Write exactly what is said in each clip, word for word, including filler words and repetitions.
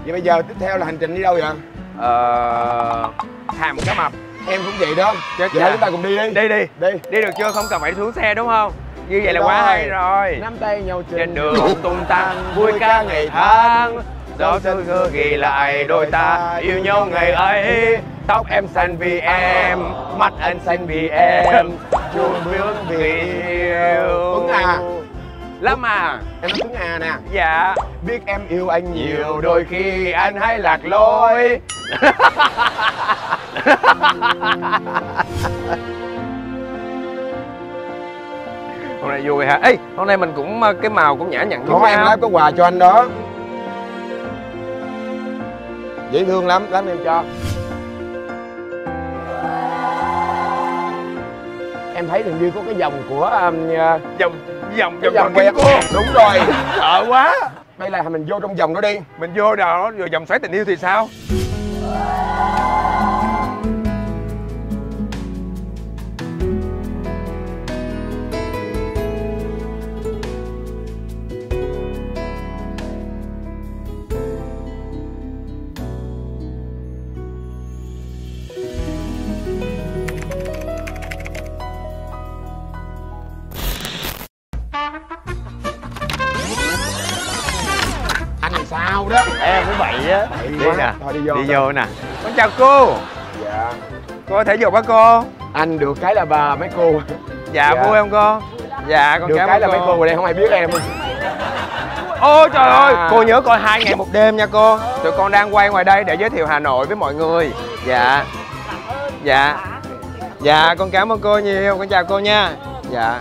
Vậy bây giờ tiếp theo là hành trình đi đâu vậy? Ờ... Hàm Cá Mập. Em cũng vậy đó. Chết Vậy chúng ta cùng đi đi. Đi đi. Đi. Đi được chưa? Không cần phải xuống xe đúng không? Như vậy là quá hay rồi. Nắm tay nhau trên đường tung tăng vui ca ngày tháng. Gió xưa xưa ghi lại đôi ta yêu nhau ngày ấy. Tóc em xanh vì em, mắt anh xanh vì em, chuông bước vì yêu. Tuấn à. Lắm à. Em nói Tuấn à nè. Dạ. Biết em yêu anh nhiều, đôi khi anh hay lạc lối. Hôm nay vui hả? Ê, hôm nay mình cũng cái màu cũng nhã nhặn. Có em lát có quà cho anh đó. Dễ thương lắm, lắm em cho. Em thấy hình như có cái vòng của um, vòng vòng cái vòng vòng cô. Đúng rồi. Sợ quá. Đây là mình vô trong vòng đó đi. Mình vô đó rồi vòng xoáy tình yêu thì sao? Sao đó em cũng vậy á. Đi nè. Thôi đi vô. Đi vô nè. Con chào cô. Dạ. Cô có thể vô bác cô. Anh được cái là bà mấy cô. Dạ, dạ. Vui không cô? Dạ con được cảm cái là cô. mấy cô ở đây không ai biết em. Ôi trời à. ơi. Cô nhớ coi hai ngày một đêm nha cô. Tụi con đang quay ngoài đây để giới thiệu Hà Nội với mọi người. Dạ. Dạ. Dạ con cảm ơn cô nhiều. Con chào cô nha. Dạ.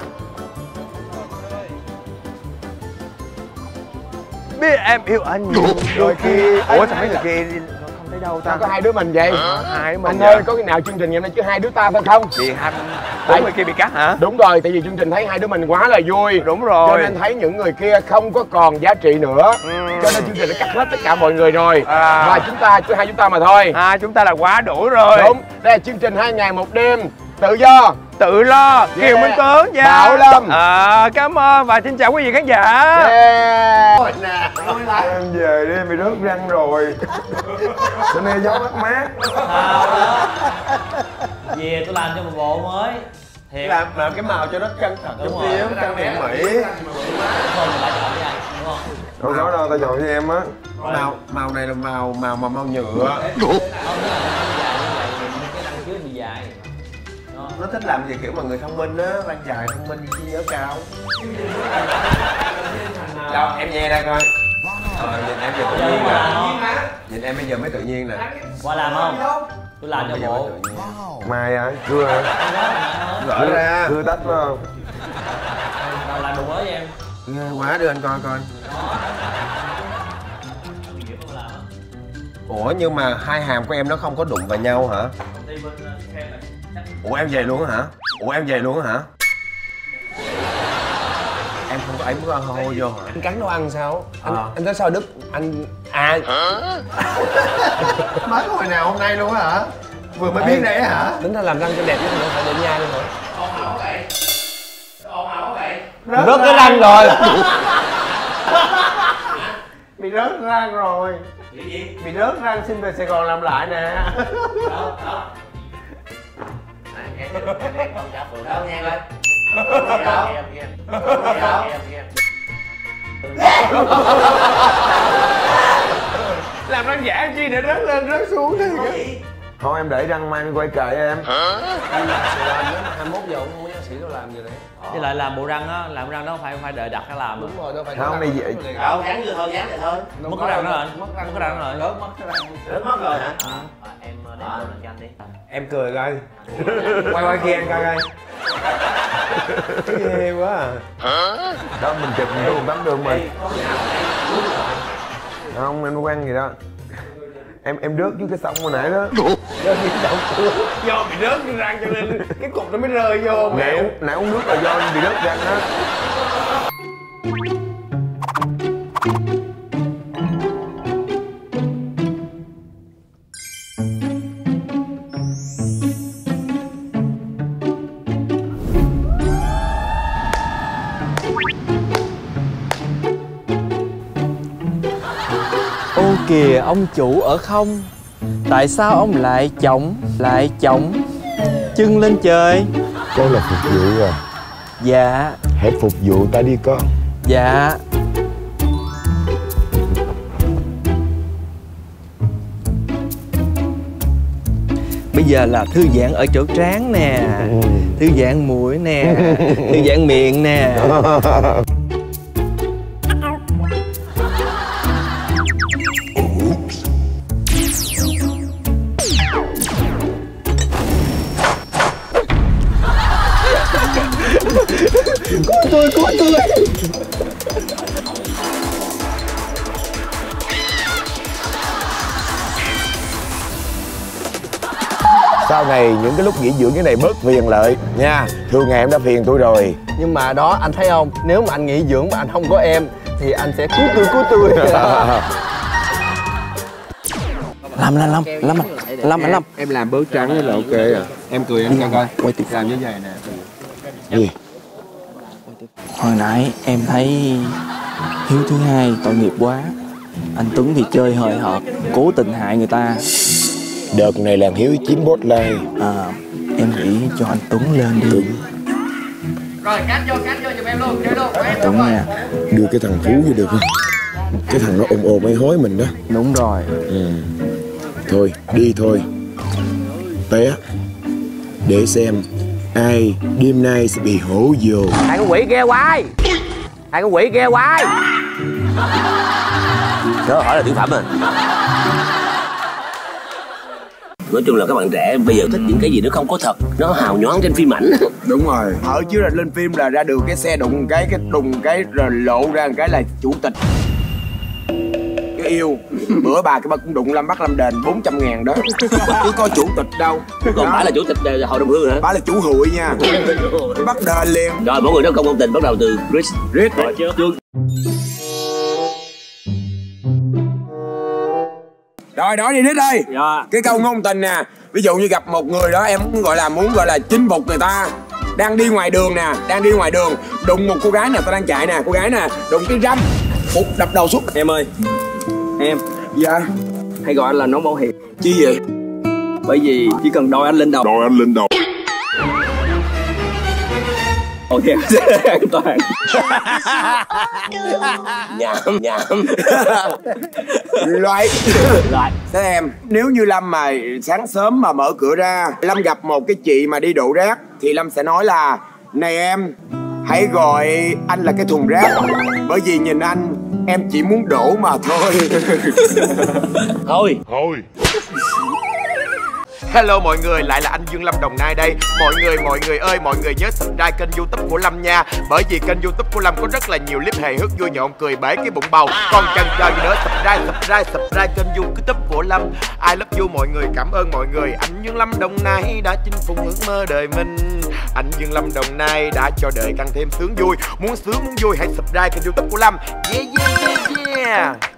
Biết em yêu anh nhiều đôi khi. Ủa sao mấy người kia không thấy đâu ta? Sao có hai đứa mình vậy? À, hai đứa mình. Anh ơi, có cái nào chương trình ngày hôm nay chứ hai đứa ta phải không? Bị hai bốn người kia bị cắt hả? Đúng rồi, tại vì chương trình thấy hai đứa mình quá là vui. Đúng rồi. Cho nên thấy những người kia không có còn giá trị nữa. Ừ. Cho nên chương trình đã cắt hết tất cả mọi người rồi. À. Và chúng ta, chỉ hai chúng ta mà thôi. À, chúng ta là quá đủ rồi. Đúng, đây là chương trình hai ngày một đêm tự do. Tự lo. Yeah. Kiều Minh Tuấn nha. Bảo Lâm. À, cảm ơn và xin chào quý vị khán giả. Yeah. Nè, em về đi, em bị rớt răng rồi. Cho nên gió mát mát. về tôi làm cho một bộ mới. Thiệt. Làm, làm cái màu cho nó chân thật chút xíu, trang điểm mỹ. Thôi mình lại chọn với anh, đúng không? Đâu có đâu, tao chọn cho em á. Màu màu này là màu màu màu màu nhựa. Không, nó là nó dài như vậy thì cái răng dưới bị dài. Nó thích làm gì kiểu mà người thông minh á, răng dài thông minh trí nhớ cao. Đâu, em nghe đây coi. Ờ, nhìn em giờ tự nhiên nè. Nhìn em bây giờ mới tự nhiên nè. Qua làm không? Tôi làm cho bộ. Mai hả? Cưa hả? Gỡ ra. Cưa tách phải không? Nào làm đồ mới cho em. Ghê quá, đưa anh coi coi. Ủa nhưng mà hai hàm của em nó không có đụng vào nhau hả? Ủa em về luôn hả? Ủa em về luôn hả? Em không có ấy muốn hô vô hả? Anh cắn nấu ăn sao? Anh, à. anh tới sao Đức? Anh... À... Mới hồi nào hôm nay luôn hả? Vừa mới biết đây hả? Tính ra làm răng cho đẹp chứ không phải để nhai luôn hả? Ồn ào vậy? Ồn ào vậy? Rớt cái răng rồi! Bị rớt răng rồi. Bị gì? Bị rớt răng xin về Sài Gòn làm lại nè. Đâu, đâu. Em còn trả phụ đâu nghe coi. Làm răng giả chi để rớt lên rớt xuống thì thôi em để răng mai em quay kệ em. Hả? Anh làm làm nếu mà hai mươi mốt giờ không có bác sĩ đâu làm gì đấy. Với lại làm bộ răng á, làm răng đó phải phải đợi đặt hay làm. Đúng rồi, đâu phải. Không đi vậy. Không, dán vừa thôi, dán vậy thôi. Mất cái răng đó rồi. Mất cái răng rồi. Lớn mất cái răng. Lớn mất rồi hả? Em đem đồ lên cho anh đi. Em cười coi. Quay quay kia anh coi coi. Ghê quá à. Đó mình chụp mình luôn tắm đường mình. Không em quen gì đó. Em em rớt dưới cái sông hồi nãy đó. Rớt dưới cái sông. Do bị rớt cái răng cho nên cái cục nó mới rơi vô. Nãy uống, nãy uống nước là do anh bị rớt răng đó. kìa ông chủ ở không, tại sao ông lại chổng, lại chổng chân lên trời? Con là phục vụ à? Dạ. Hãy phục vụ ta đi con. Dạ. Bây giờ là thư giãn ở chỗ trán nè, ừ. thư giãn mũi nè, thư giãn miệng nè. Tôi cứu tôi. Sau này những cái lúc nghỉ dưỡng cái này bớt phiền lợi nha. Thường ngày em đã phiền tôi rồi. Nhưng mà đó anh thấy không, nếu mà anh nghỉ dưỡng mà anh không có em thì anh sẽ cứu tôi cứu tôi. Lâm Lâm Lâm Lâm Lâm Lâm Em làm bớt trắng là ok à. Em cười em coi coi. Quay tiếp làm như vậy nè. Gì? Hồi nãy em thấy Hiếu thứ hai tội nghiệp quá. Anh Tuấn thì chơi hời hợt, cố tình hại người ta. Đợt này làm Hiếu chiếm spotlight. À, em nghĩ cho anh Tuấn lên đi. Đúng. Rồi cắt vô, cắt vô giùm em luôn, chơi luôn. Anh Tuấn nha. Đưa cái thằng Phú vô được không? Cái thằng nó ồn ồn mấy hối mình đó. Đúng rồi. Ừ. Thôi, đi thôi. Té. Để xem ai đêm nay sẽ bị hổ vô. Hai con quỷ ghê quái. Hai con quỷ ghê quái. Đó hỏi là tiểu phẩm à. Nói chung là các bạn trẻ bây giờ thích những cái gì nó không có thật, nó hào nhoáng trên phim ảnh. Đúng rồi. Ở chứ là lên phim là ra đường cái xe đụng cái cái đùng cái rồi lộ ra một cái là chủ tịch cái yêu. Bữa bà cái bà cũng đụng Lâm bắt Lâm đền bốn trăm ngàn đó. Chứ có chủ tịch đâu. Còn bả là chủ tịch hội đồng hương hả? Bả là chủ hụi nha. Bắt đền liền. Rồi mỗi người đó công công tình bắt đầu từ Chris. Chris rồi chưa? Rồi nói đi Rít ơi. Dạ. Cái câu ngôn tình nè. Ví dụ như gặp một người đó em muốn gọi là muốn gọi là chinh phục người ta. Đang đi ngoài đường nè, đang đi ngoài đường đụng một cô gái nè, ta đang chạy nè, cô gái nè, đụng cái răm, phục đập đầu xuống. Em ơi. Em. Dạ. Hay gọi anh là nón bảo hiểm. Chi vậy? Bởi vì chỉ cần đòi anh lên đầu. Đòi anh lên đầu. Ok, an toàn. Nhảm, nhảm. Loại. Loại. Thế em, nếu như Lâm mà sáng sớm mà mở cửa ra, Lâm gặp một cái chị mà đi đổ rác thì Lâm sẽ nói là: này em, hãy gọi anh là cái thùng rác. Bởi vì nhìn anh, em chỉ muốn đổ mà thôi. Thôi. Thôi. Hello mọi người, lại là anh Dương Lâm Đồng Nai đây. Mọi người, mọi người ơi, mọi người nhớ subscribe kênh YouTube của Lâm nha. Bởi vì kênh YouTube của Lâm có rất là nhiều clip hài hước vui nhộn cười bể cái bụng bầu. Còn chần chờ gì nữa, subscribe, subscribe, subscribe kênh YouTube của Lâm. I love you mọi người, cảm ơn mọi người. Anh Dương Lâm Đồng Nai đã chinh phục ước mơ đời mình. Anh Dương Lâm Đồng Nai đã cho đời càng thêm sướng vui. Muốn sướng muốn vui hãy subscribe kênh YouTube của Lâm. Yeah yeah yeah yeah.